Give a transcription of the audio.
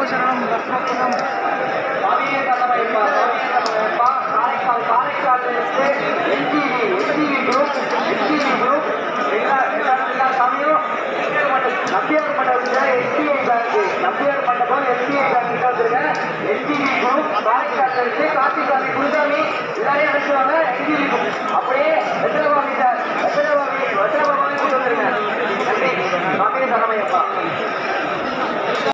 சரணம் ரத்னகுணம் சுவாமியே சரணமையப்பா, சுவாமியே சரணமையப்பா. காரைக்கால் என்ஜிவி குரூப் எல்லா சாமியும் நம்பியார் மண்டபத்தில் எஸ்பிஐ மண்டபம் எஸ்பிஐ பேங்க் கிட்ட வந்திருக்கேன். என்ஜிவி குரூப் காரைக்கால் இருக்கு. கார்த்திகாமி குருசாமி எல்லாரையும் அனுப்பிச்சுவாங்க. என்ஜிவி குரூப் அப்படியே வெத்தலபாமி கொண்டு வந்துருங்க. நன்றி. சுவாமியே சரணமையப்பா.